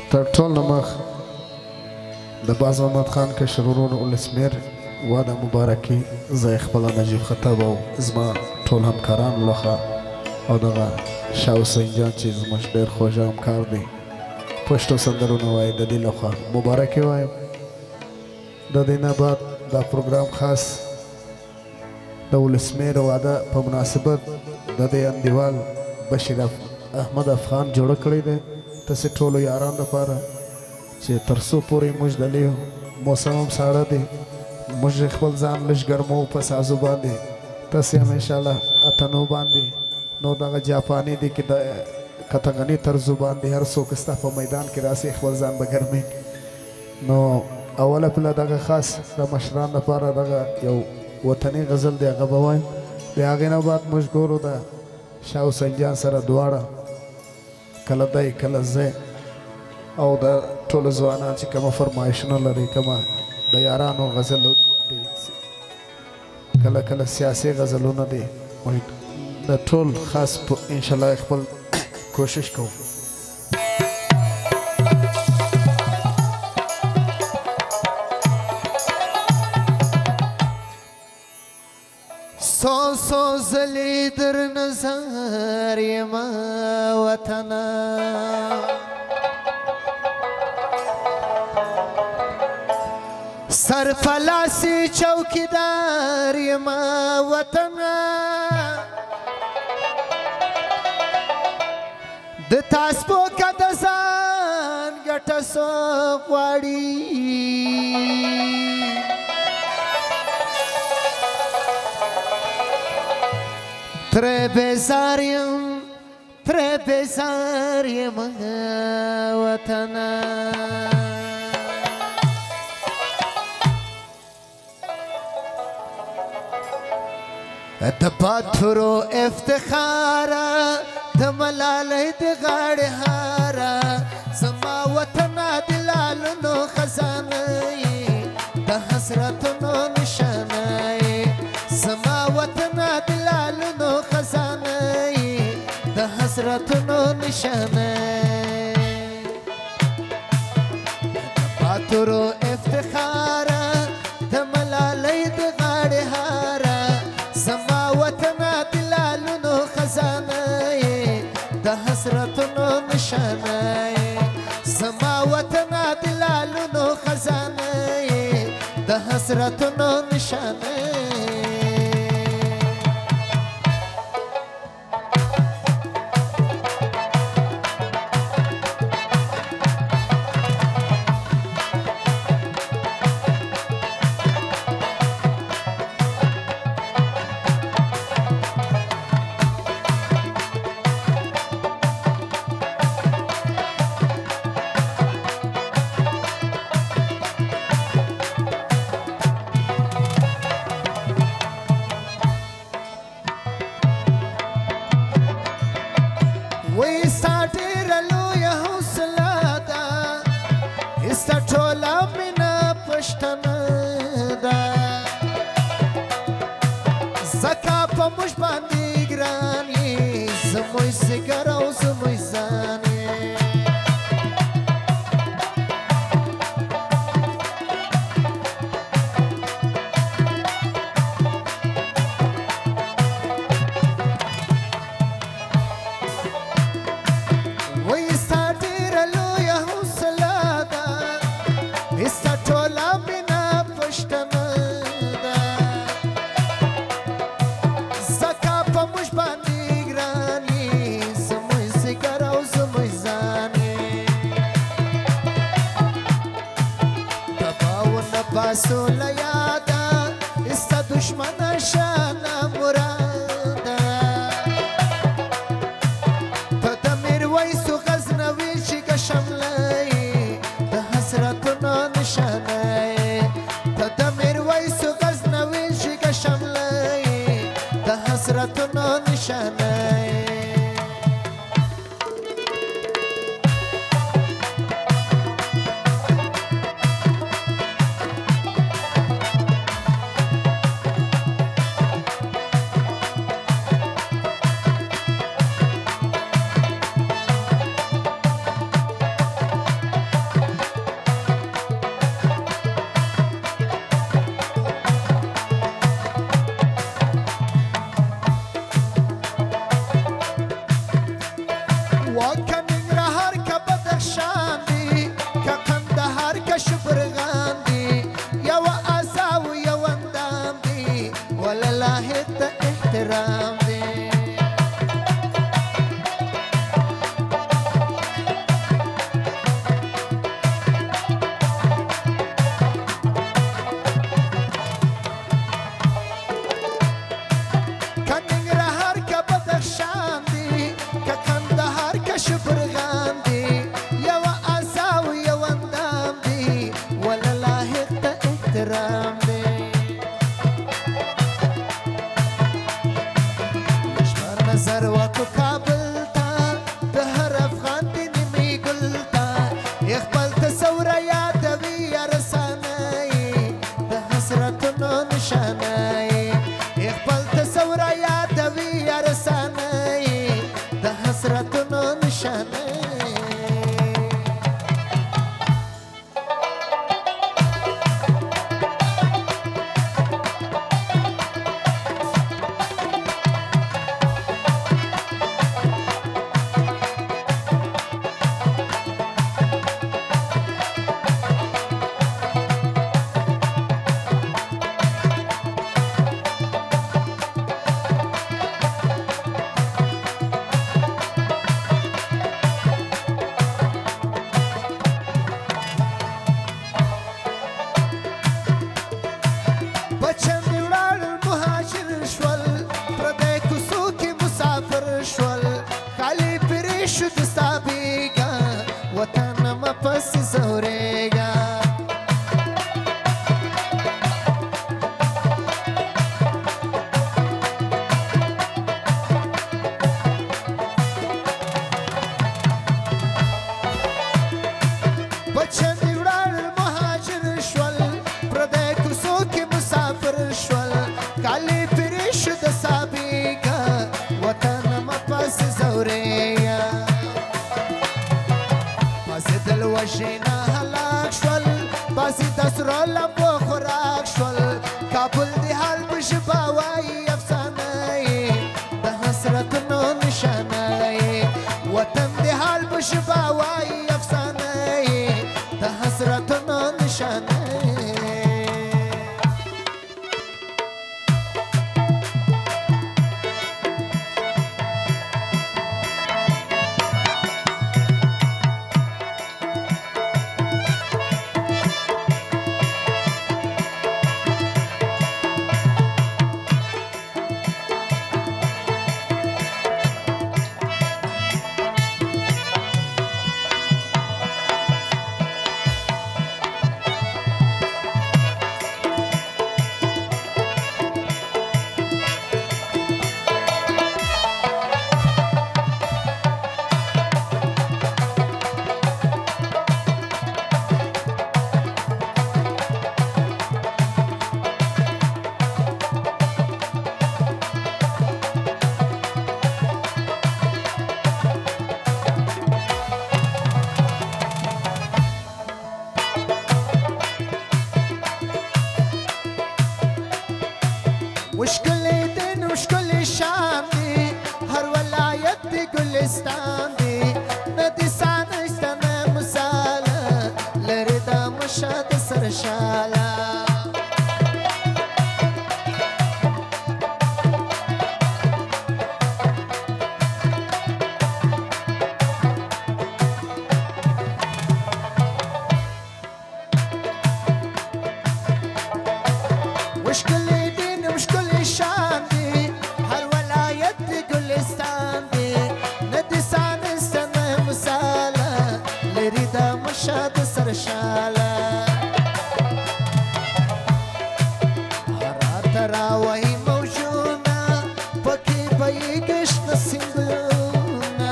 تر ټول نه مخ د باز محمد خان کشر ورور ولسمیر واده مبارکي زه خپله نجیب خطاب او زما ټول همکارانو لخوا او دغه شاه حسین جان چې زموږ ډېر خوږ همکار دی پښتو سندرونه وایي د دې لخوا مبارکي وایم. د دې نه بعد دا پروګرام خاص د ولسمیر واده په مناسبت د دې انډیوال بشیر احمد افغان جوړه کړې ده تاسې ټولو یارانو لپاره چې تر څو پورې موږ د لیو موسم هم ساړه دی موږ خپل ځان لږ ګرمو په سازو باندې تاسې هم انشاءالله اتنو باندې نو دغه جاپاني دی کې د کتغني طرزو باندې هر څوک ستا په میدان کې راسي خپل ځان به ګرمي. نو اوله پله دغه خاص د مشران لپاره دغه یو وطني غزل دی هغه به وایم. د هغې نه بعد موږ ګورو د شاه حسین جان سره دواړه کله دی کله زه او د ټولو ځوانان چې کومه فرمایشونه لري کومه د یارانو غزل دی کله کله سیاسي غزلونه دي د ټول خاص انشاءالله خپل کوشش کوو. سو زلی در نظر یما وطنا سرفلاسی چوکیدار یما وطنا د تاسبو که د ځان ګټه څه غواړي ترې بیزار یم وطنه د پاتورو افتخاره د ملالۍ د غاړې هاره زما وطنه د لالونو خزانه یې د حسرتونو نشانه یې زما وطنه د لالونو خزانه یې د حسرتونو نشانه د پاتورو افتخاره د ملالۍ د غاړې هاره زما وطنه د لالونو خزانه یې د حسرتونو نشانه یې زما وطنه د لالونو خزانه یې د حسرتونو نشانه وژنه هلاک شول باسي د سرو لمبو خوراک شول کابل د حال په ژبه وایي افسانه د حسرتونو نشانه وطن د حال په ژبه وایي افسانه د حسرتونو نشانه مشکلی دین مشکلی شام دی هر ولایت دی گلستان دی ندی سانشتن مساله لری دا مشاد سرشاله مشکلی دین مشکلی شام دی هر ولایت دی گلستان دی ندی سانستن مساله لری دا مشاد سرشاله هر تراوی موجونا پکی بایی گشت سنگلونا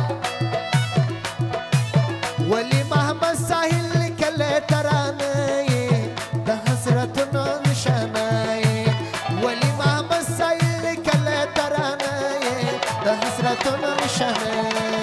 ولی محمد ساحل کلی ترانه د حسرتونو نشانه ولی محمد ساحل کلی ترانه د حسرتونو نشانه